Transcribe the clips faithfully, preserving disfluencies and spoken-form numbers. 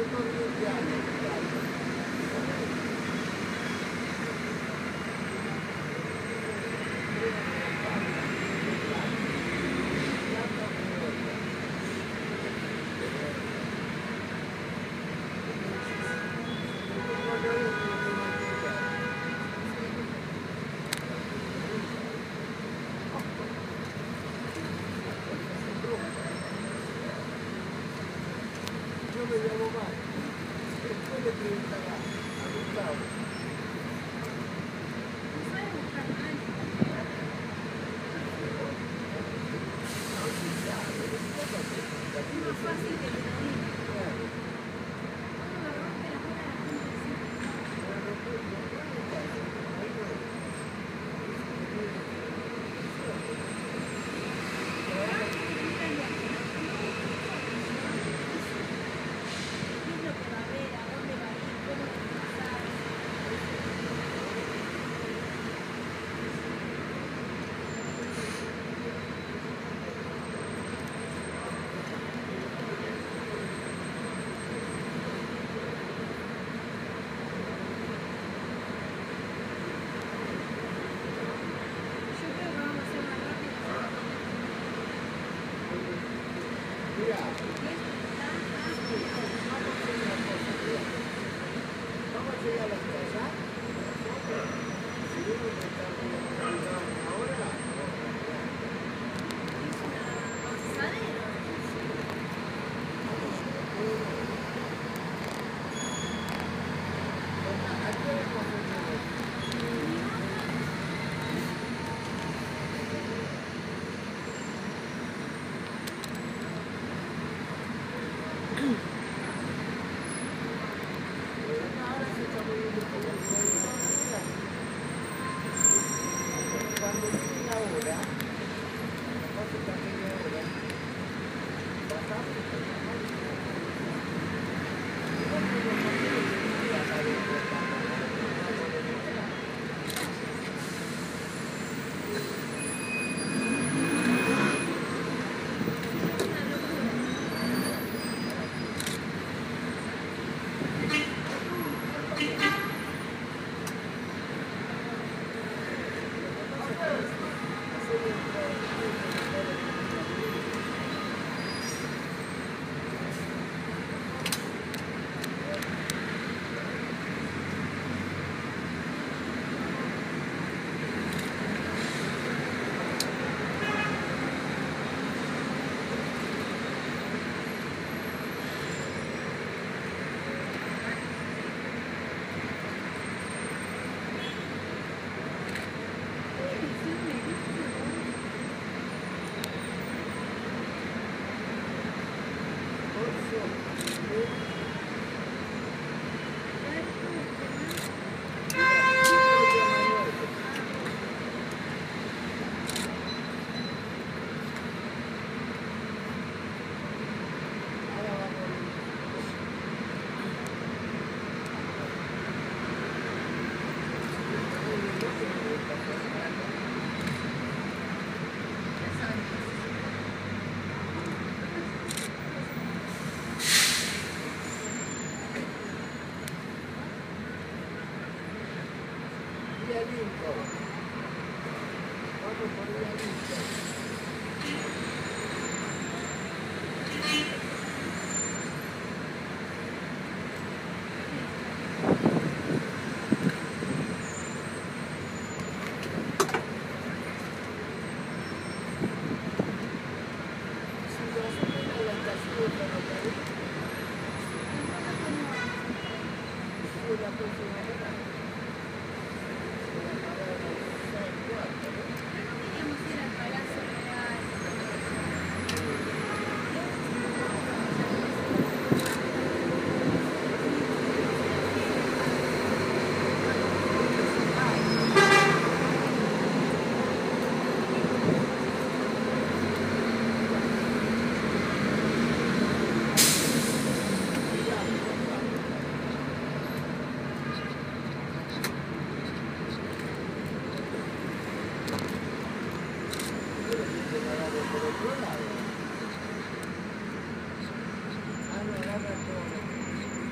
Allora,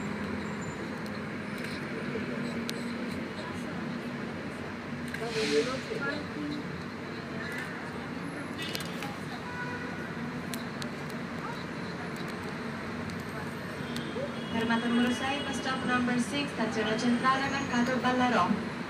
Fermata numero sei, bus stop number six, stazione centrale, Mercato Ballarò.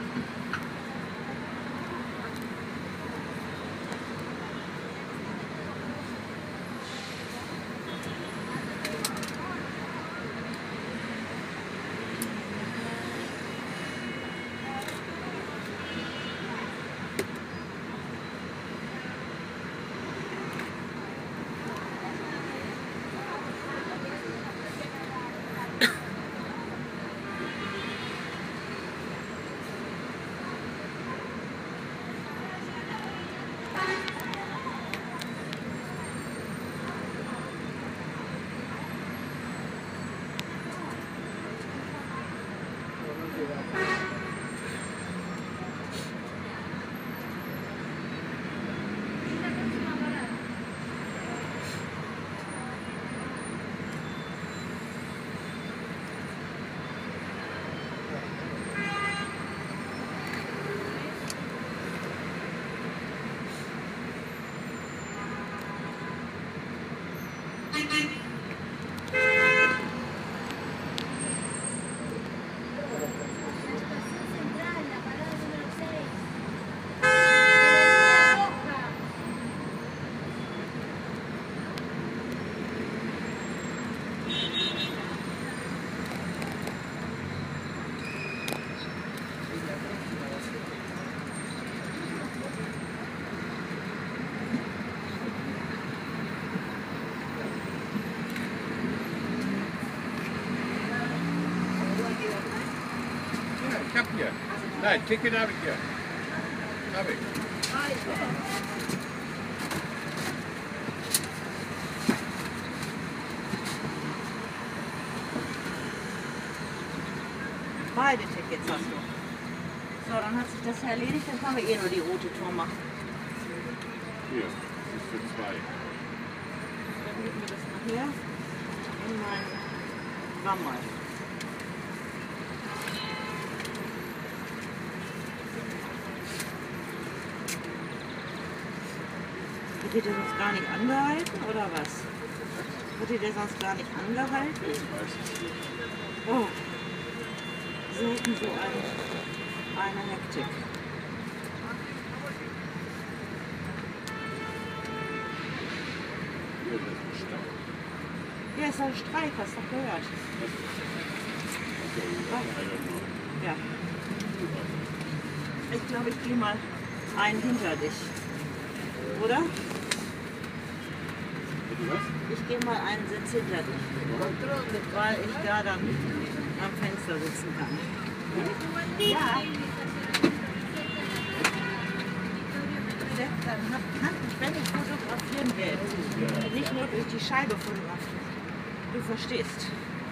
Ich hab hier. Nein, Ticket habe ich hier. Hab ich. Beide Tickets hast du. So, dann hat sich das erledigt, dann können wir eh nur die rote Tour machen. Hier, das ist für zwei. Dann geben wir das nachher in mein Wammel. Wird ihr sonst gar nicht angehalten, oder was? Wird ihr sonst gar nicht angehalten? Oh, selten so eine, eine Hektik. Ja, ist ein Streik, hast du doch gehört. Ja. Ich glaube, ich gehe mal einen hinter dich. Oder? Ich gehe mal einen Sitz hinter dich, weil ich da dann am Fenster sitzen kann. Ja. Dann kann ich, wenn ich fotografieren will, nicht nur durch die Scheibe fotografieren. Du verstehst.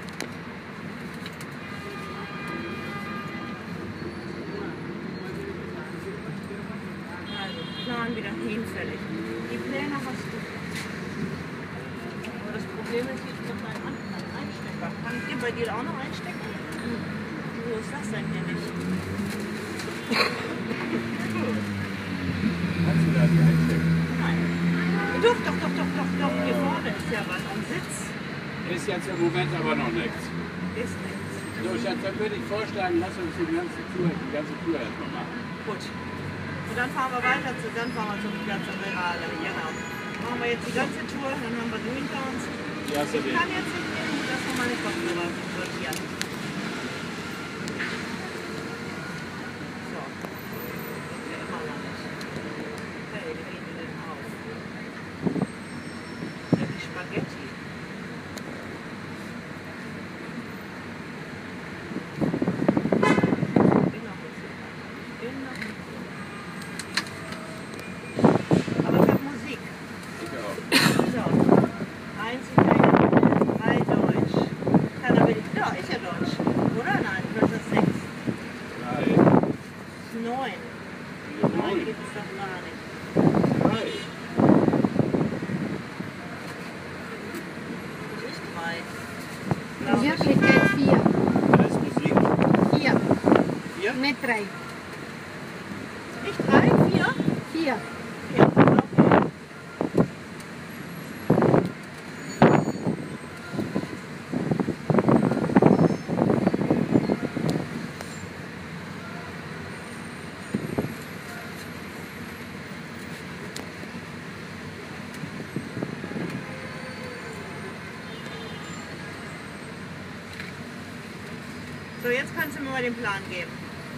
Also, Plan wieder hinfällig. Die Pläne hast du. Aber das Problem ist, ich habe meinen anderen Einstecker. Kann ich den bei dir auch noch einstecken? Wo ist das denn hier nicht? Kannst du da die einstecken? Nein. Doch, doch, doch, doch, doch, doch. Hier vorne ist ja was am Sitz. Ist jetzt im Moment aber noch nichts. Ist nichts. So, Schatz, dann würde ich vorschlagen, lass uns die ganze Tour, die ganze Tour erstmal machen. Gut. Und dann fahren wir weiter zu, dann fahren wir zum Piazza Verale. Genau. Machen wir jetzt die ganze Tour, dann haben wir du hinter uns. Ja, so Ich kann jetzt nicht mehr, ich muss erstmal meine Kopfhörer sortieren. So. Ja, immer noch nicht. Okay, wie gehen wir denn auf? Ja, die Spaghetti. Ich bin noch nicht so weit. Ich bin noch nicht so weit. Aber ich habe Musik. Ich auch. So. Eins, drei Deutsch. Kann aber nicht. Ja, ist ja Deutsch. Oder? Nein, oder ist das sechs? Drei. Neun. Ja, Neun neun. gibt es doch gar nicht. Drei. Das ist drei. Hier steht jetzt vier. Da ist Musik. Vier. Vier? Nicht drei. Nicht Vier. Ja, okay. So, jetzt kannst du mir mal den Plan geben.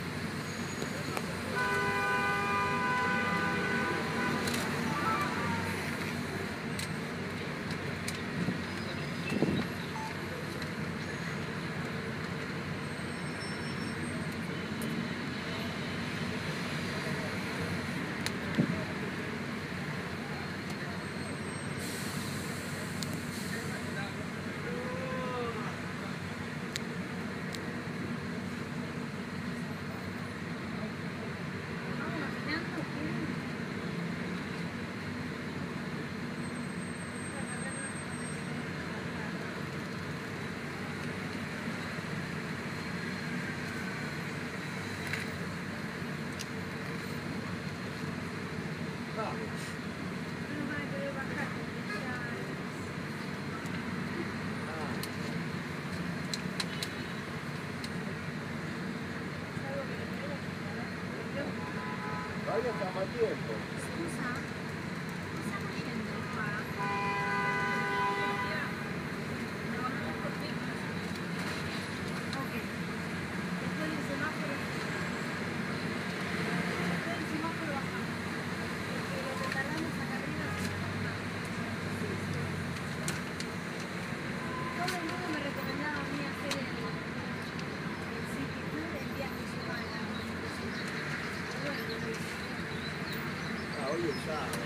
Vaya stiamo a tempo. Scusa, cosa stiamo facendo qua? Ok. E poi il semaforo. E poi il semaforo va a fare. Perché lo que tardamos a carrera se va. Todo el mundo me recomendaba a mí hacer el, el City Tour el día que se va a la Ah, hoy es sábado.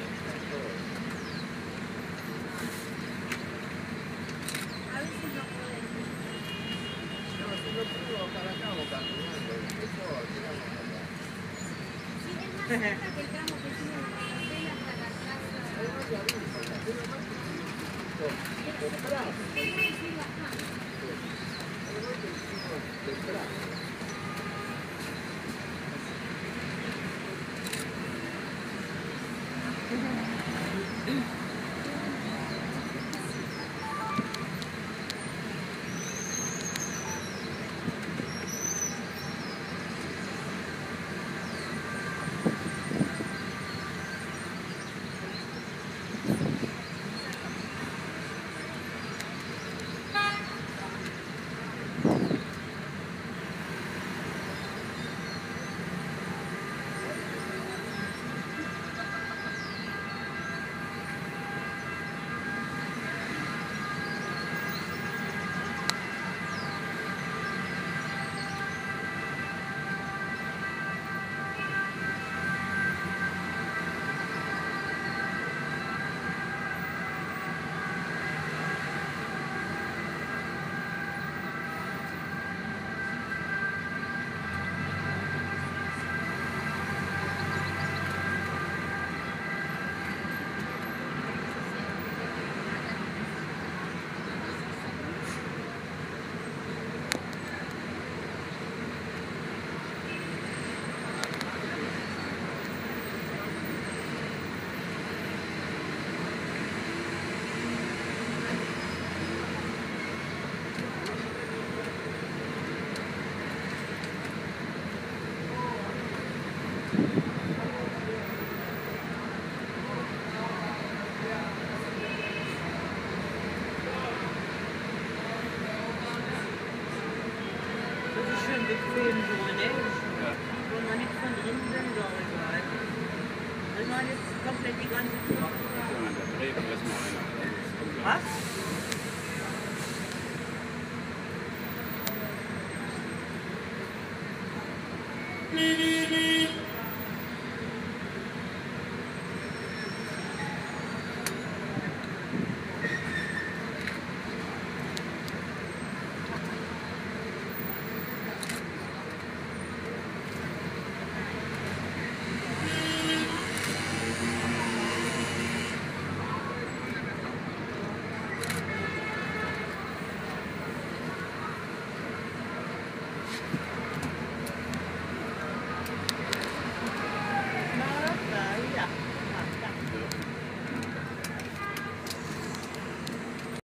a veces no podemos. No, si no puedo para acá o caminando. Después llegamos acá. Sí, es más cerca que el tramo que hicimos en la hotel hasta la plaza. Ahí no te aviso, la tiene más. Temprano. Quería decir bajando. Ahí voy que hicimos temprano. Das ist schön bequem so, ne? Wo man nichts von drin sind soll. Wenn man jetzt komplett die ganze Tour. Ja, da dreht erstmal einer. Was?